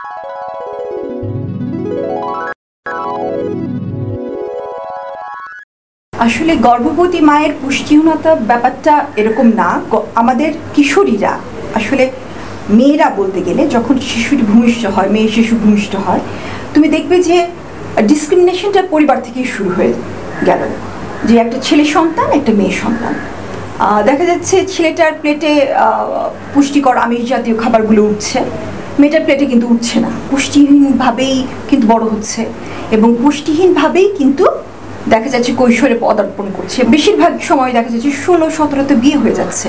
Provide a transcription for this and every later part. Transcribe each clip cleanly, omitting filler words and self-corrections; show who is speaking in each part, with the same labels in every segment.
Speaker 1: আসলে গর্ভবতী মায়ের পুষ্টিহীনতা ব্যাপারটা এরকম না। আমাদের কিশোরীরা আসলে মেয়েরা বলতে গেলে যখন শিশুটি ভূমিষ্ঠ হয়, মেয়ে শিশু ভূমিষ্ঠ হয়, তুমি দেখবে যে ডিসক্রিমিনেশনটা পরিবার থেকেই শুরু হয়ে গেল। যে একটা ছেলে সন্তান, একটা মেয়ে সন্তান, দেখা যাচ্ছে ছেলেটার প্লেটে পুষ্টিকর আমিষ জাতীয় খাবারগুলো উঠছে, মেয়েটার প্লেটে কিন্তু উঠছে না। পুষ্টিহীনভাবেই কিন্তু বড় হচ্ছে এবং পুষ্টিহীনভাবেই কিন্তু দেখা যাচ্ছে কৈশোরে পদার্পণ করছে। বেশিরভাগ সময় দেখা যাচ্ছে 16-17তে বিয়ে হয়ে যাচ্ছে।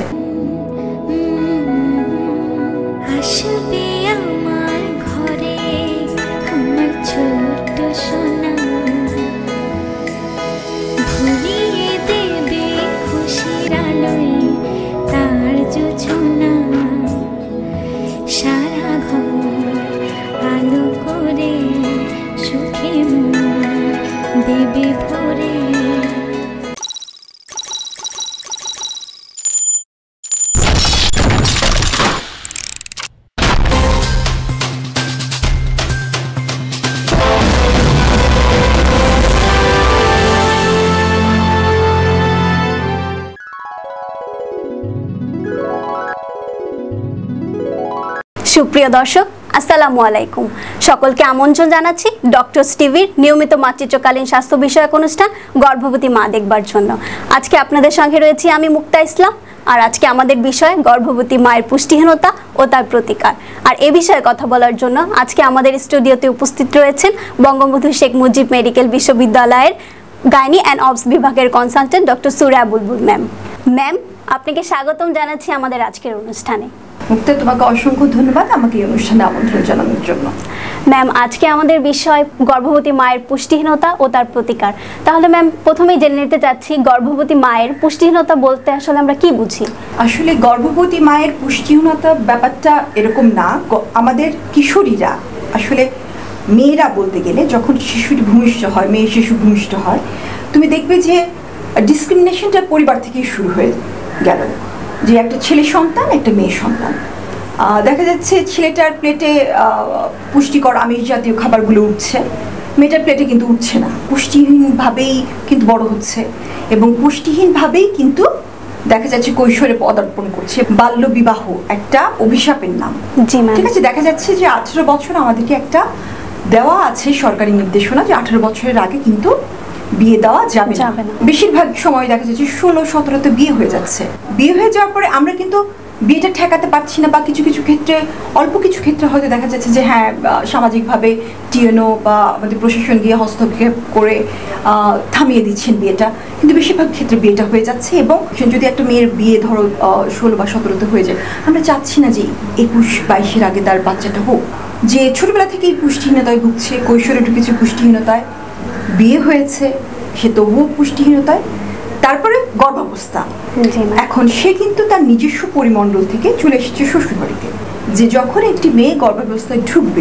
Speaker 2: সুপ্রিয় দর্শক, আসসালামু আলাইকুম। সকলকে আমন্ত্রণ জানাচ্ছি ডক্টরস টিভির নিয়মিত মাতৃত্বকালীন স্বাস্থ্য বিষয়ক অনুষ্ঠান গর্ভবতী মা দেখবার জন্য। আজকে আপনাদের সঙ্গে রয়েছি আমি মুক্তা ইসলাম, আর আজকে আমাদের বিষয় গর্ভবতী মায়ের পুষ্টিহীনতা ও তার প্রতিকার। আর এ বিষয়ে কথা বলার জন্য আজকে আমাদের স্টুডিওতে উপস্থিত রয়েছেন বঙ্গবন্ধু শেখ মুজিব মেডিকেল বিশ্ববিদ্যালয়ের গাইনি অ্যান্ড অবস বিভাগের consultant doctor Suraiya Bulbul ma'am. Ma'am, আপনাকে স্বাগতম জানাচ্ছি আমাদের আজকের অনুষ্ঠানে।
Speaker 1: মুক্তা, তোমাকে অসংখ্য ধন্যবাদ আমাকে এই অনুষ্ঠানে আমন্ত্রণ জানানোর জন্য।
Speaker 2: ম্যাম, আজকে আমাদের বিষয় গর্ভবতী মায়ের পুষ্টিহীনতা ও তার প্রতিকার। তাহলে ম্যাম, প্রথমেই জেনে নিতে চাচ্ছি গর্ভবতী মায়ের পুষ্টিহীনতা বলতে আসলে আমরা কি বুঝি?
Speaker 1: আসলে গর্ভবতী মায়ের পুষ্টিহীনতা ব্যাপারটা এরকম না। আমাদের কিশোরীরা আসলে মেয়েরা বলতে গেলে যখন শিশুটি ভূমিষ্ঠ হয়, মেয়ে শিশু ভূমিষ্ঠ হয়, তুমি দেখবে যে ডিসক্রিমিনেশনটা পরিবার থেকেই শুরু হয়ে গেল। যে একটা ছেলে সন্তান, একটা মেয়ে সন্তান, দেখা যাচ্ছে ছেলেটার প্লেটে পুষ্টিকর আমিষ জাতীয় খাবারগুলো উঠছে, মেয়েটার প্লেটে কিন্তু উঠছে না। পুষ্টিহীনভাবেই কিন্তু বড় হচ্ছে এবং পুষ্টিহীনভাবেই কিন্তু দেখা যাচ্ছে কৈশোরে পদার্পণ করছে। বাল্য বিবাহ একটা অভিশাপের নাম। ঠিক আছে, দেখা যাচ্ছে যে 18 বছর আমাদেরকে একটা দেওয়া আছে সরকারি নির্দেশনা যে 18 বছরের আগে কিন্তু বিয়ে দেওয়া যাবে না। বেশিরভাগ সময় দেখা যাচ্ছে 16-17তে বিয়ে হয়ে যাচ্ছে। বিয়ে হয়ে যাওয়ার পরে আমরা কিন্তু বিয়েটা ঠেকাতে পারছি না, বা কিছু কিছু ক্ষেত্রে, অল্প কিছু ক্ষেত্রে হয়তো দেখা যাচ্ছে যে হ্যাঁ, সামাজিকভাবে টিএনও বা আমাদের প্রশাসন গিয়ে হস্তক্ষেপ করে থামিয়ে দিচ্ছেন বিয়েটা, কিন্তু বেশিরভাগ ক্ষেত্রে বিয়েটা হয়ে যাচ্ছে। এবং যদি একটা মেয়ের বিয়ে ধরো 16 বা 17তে হয়ে যায়, আমরা চাচ্ছি না যে 21-22-এর আগে তার বাচ্চাটা হোক। যে ছোটবেলা থেকেই পুষ্টিহীনতায় ভুগছে, কৈশোরে ঢুকেছে পুষ্টিহীনতায়, বিয়ে হয়েছে সে তবুও পুষ্টিহীনতায়, তারপরে গর্ভাবস্থা। এখন সে কিন্তু তার নিজস্ব পরিমণ্ডল থেকে চলে এসেছে শ্বশুরবাড়িতে। যে যখন একটি মেয়ে গর্ভাবস্থায় ঢুকবে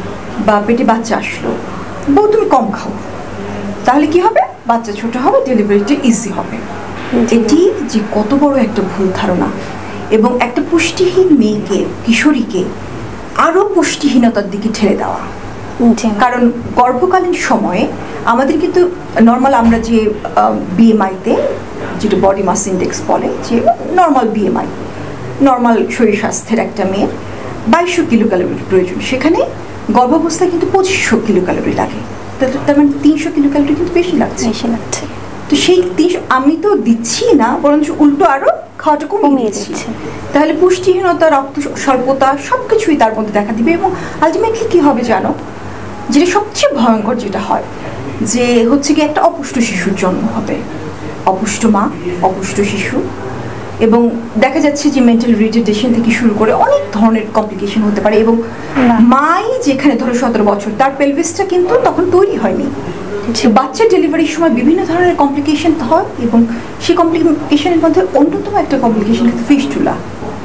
Speaker 1: বা পেটে বাচ্চা আসলো, বউ তুমি কম খাও, তাহলে কি হবে? বাচ্চা ছোট হবে, ডেলিভারিটা ইজি হবে। এটি যে কত বড় একটা ভুল ধারণা, এবং একটা পুষ্টিহীন মেয়েকে, কিশোরীকে আরও পুষ্টিহীনতার দিকে ঠেলে দেওয়া। কারণ গর্ভকালীন সময়ে আমাদের কিন্তু নর্মাল, আমরা যে বিএমআইতে, যেটা বডি মাস ইন্ডেক্স বলে, যে নর্মাল বিএমআই, নর্মাল শরীর স্বাস্থ্যের একটা মেয়ের 2200 কিলোক্যালোরি প্রয়োজন, সেখানে গর্ভাবস্থায় কিন্তু 2500 কিলোক্যালোরি লাগে। তার মানে 300 কিলোক্যালোরি কিন্তু বেশি লাগছে। তো সেই 300 আমি তো দিচ্ছি না, বরঞ্চ উল্টো আরও খাওয়াটা কমিয়ে দিচ্ছি। তাহলে পুষ্টিহীনতা, রক্ত স্বল্পতা সব কিছুই তার মধ্যে দেখা দিবে। এবং আলটিমেটলি কী হবে জানো? যেটা সবচেয়ে ভয়ঙ্কর যেটা হয়, যে হচ্ছে কি একটা অপুষ্ট শিশুর জন্ম হবে। অপুষ্ট মা, অপুষ্ট শিশু, এবং দেখা যাচ্ছে যে মেন্টাল রিটার্ডেশন থেকে শুরু করে অনেক ধরনের কমপ্লিকেশন হতে পারে। এবং মাই যেখানে ধরো 17 বছর, তার পেলভিসটা কিন্তু তখন তৈরি হয়নি। বাচ্চার ডেলিভারির সময় বিভিন্ন ধরনের কমপ্লিকেশন হয়, এবং সেই কমপ্লিকেশনের মধ্যে অন্যতম একটা কমপ্লিকেশন কিন্তু ফিস্টুলা,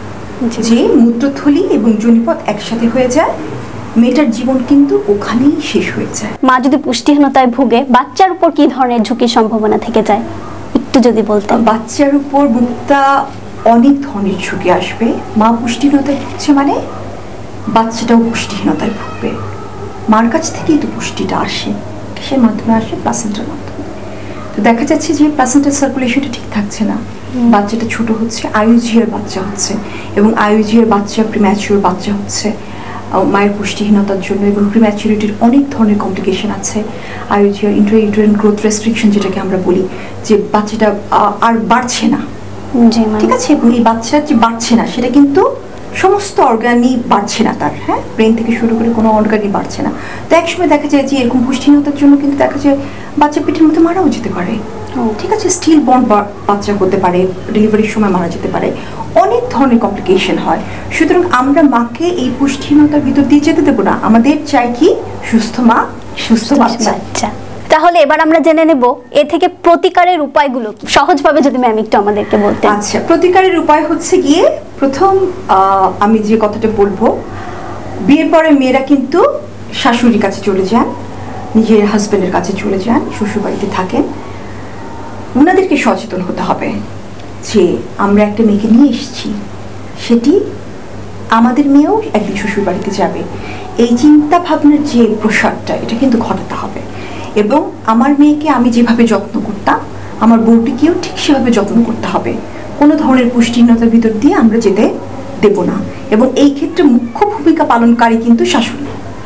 Speaker 1: যে মূত্রথলি এবং যোনিপথ একসাথে হয়ে যায়। মেয়েটার জীবন কিন্তু ওখানেই শেষ হয়ে যায়।
Speaker 2: মা যদি পুষ্টিহীনতায় ভুগে, বাচ্চার উপর কি ধরনের ঝুঁকির সম্ভাবনা থেকে যায় একটু যদি বলতেন।
Speaker 1: বাচ্চার উপর মুক্তা অনেক ধরনের ঝুঁকি আসবে। মা পুষ্টিহীনতায় ভুগছে মানে বাচ্চাটাও পুষ্টিহীনতায় ভুগবে। মার কাছ থেকেই তো পুষ্টিটা আসে, কিসের মাধ্যমে আসে? প্লাসেন্টার মাধ্যমে। তো দেখা যাচ্ছে যে প্লাসেন্টার সার্কুলেশনটা ঠিক থাকছে না, বাচ্চাটা ছোট হচ্ছে, আইইউজি-এর বাচ্চা হচ্ছে, এবং আইইউজি-এর বাচ্চা প্রিম্যাচিউর বাচ্চা হচ্ছে মায়ের পুষ্টিহীনতার জন্য। এবং প্রিম্যাচুরিটির অনেক ধরনের কমপ্লিকেশন আছে। আইইউজি আর ইন্ট্রা-ইউটেরাইন গ্রোথ রেস্ট্রিকশন যেটাকে আমরা বলি, যে বাচ্চাটা আর বাড়ছে না, ঠিক আছে? এবং এই বাচ্চা যে বাড়ছে না সেটা কিন্তু সমস্ত অর্গানই বাড়ছে না তার, হ্যাঁ, ব্রেন থেকে শুরু করে কোনো অর্গানই বাড়ছে না। তো একসময় দেখা যায় যে এরকম পুষ্টিহীনতার জন্য কিন্তু দেখা যায় বাচ্চা পেটের মধ্যে মারাও যেতে পারে, ঠিক আছে? স্টিল বর্ন বাচ্চা হতে পারে, ডেলিভারির সময় মারা যেতে পারে, অনেক ধরনের কমপ্লিকেশন হয়। সুতরাং আমরা মাকে এই পুষ্টিহীনতার ভিতর দিয়ে যেতে দেবো না। আমাদের চাই কি? সুস্থ মা, সুস্থ বাচ্চা।
Speaker 2: তাহলে এবার আমরা জেনে নেব এ থেকে প্রতিকারের উপায়গুলো সহজভাবে যদি ম্যাম একটু আমাদেরকে বলতেন।
Speaker 1: আচ্ছা, প্রতিকারের উপায় হচ্ছে গিয়ে প্রথম আমি যে কথাটা বলবো, বিয়ের পরে মেয়েরা কিন্তু শাশুড়ির কাছে চলে যান, নিজের হাজবেন্ডের কাছে চলে যান, শ্বশুর বাড়িতে থাকেন। ওনাদেরকে সচেতন হতে হবে যে আমরা একটা মেয়েকে নিয়ে এসেছি, সেটি আমাদের মেয়েও একদিন শ্বশুর বাড়িতে যাবে। এই চিন্তা ভাবনার যে প্রসারটা, এটা কিন্তু ঘটাতে হবে। এবং আমার মেয়েকে আমি যেভাবে যত্ন করতাম, আমার বউটিকেও ঠিক সেভাবে যত্ন করতে হবে। কোনো ধরনের পুষ্টিহীনতার ভিতর দিয়ে আমরা যেতে দেব না। এবং এই ক্ষেত্রে মুখ্য ভূমিকা পালনকারী কিন্তু শাশুড়ি।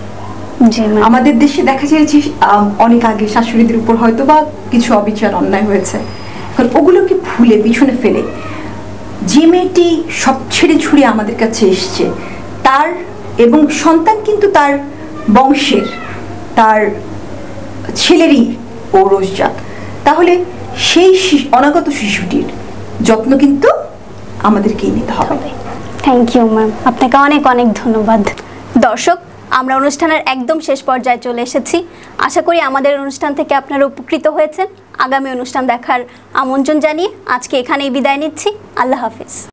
Speaker 1: আমাদের দেশে দেখা যায় যে অনেক আগে শাশুড়িদের উপর হয়তো বা কিছু অবিচার অন্যায় হয়েছে, কারণ ওগুলোকে ভুলে পিছনে ফেলে যে মেয়েটি সব ছেড়ে ছুড়ে আমাদের কাছে এসছে, তার এবং সন্তান কিন্তু তার বংশের, তার ছেলেরই পৌরসজাত, তাহলে সেই অনাগত শিশুটির যত্ন কিন্তু আমাদেরকেই নিতে হবে।
Speaker 2: থ্যাংক ইউ ম্যাম, আপনাকে অনেক অনেক ধন্যবাদ। দর্শক, আমরা অনুষ্ঠানের একদম শেষ পর্যায়ে চলে এসেছি। আশা করি আমাদের অনুষ্ঠান থেকে আপনারা উপকৃত হয়েছেন। আগামী অনুষ্ঠান দেখার আমন্ত্রণ জানিয়ে আজকে এখানেই বিদায় নিচ্ছি। আল্লাহ হাফিজ।